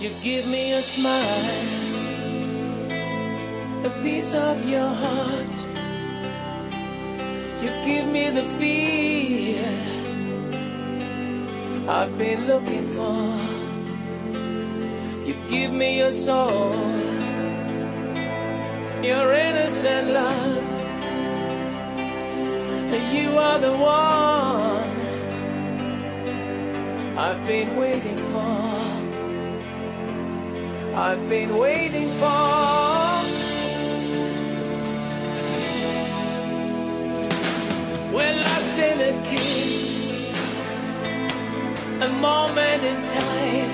You give me a smile, a piece of your heart. You give me the feel I've been looking for. You give me your soul, your innocent love. You are the one I've been waiting for. I've been waiting for. We're lost in a kiss, a moment in time,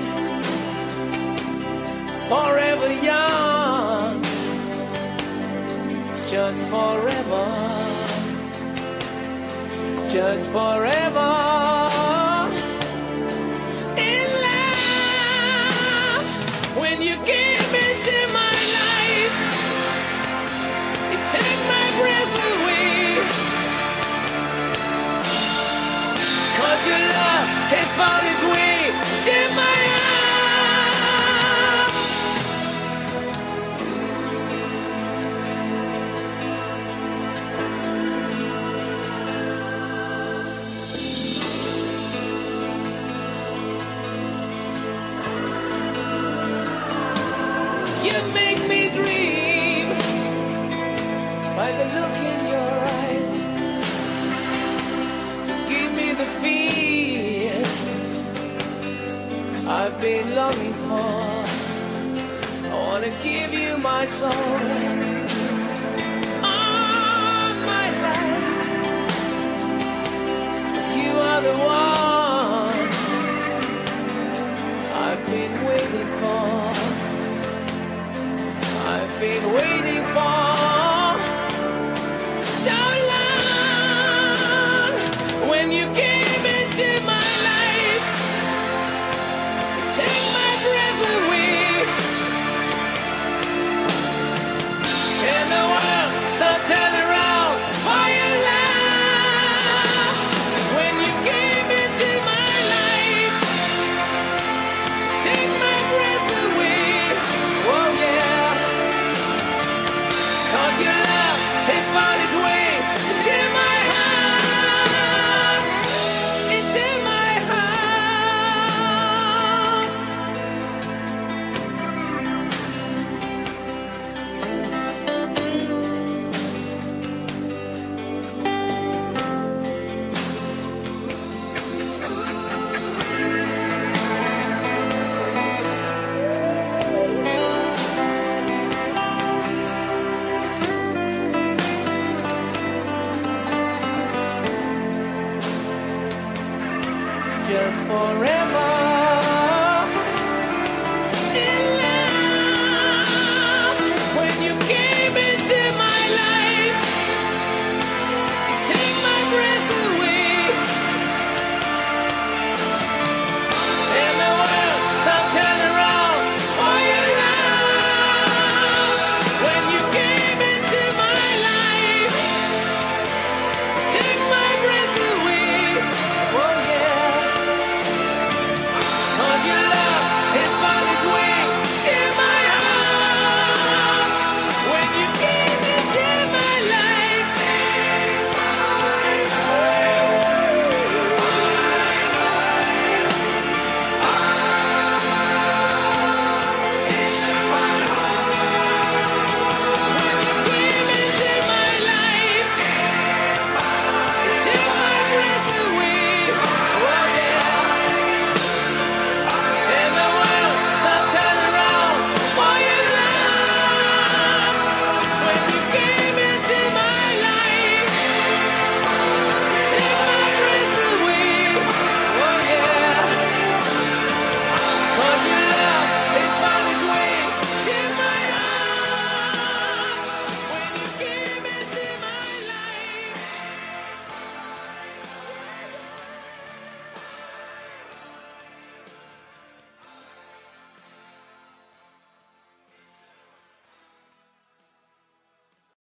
forever young, just forever, just forever. In love, when you came into my life, you take my breath away. 'Cause your love has found its way to my heart. You make me dream by the look in your eyes. Give me the feel I've been longing for. I wanna give you my soul, all my life, 'cause you are the one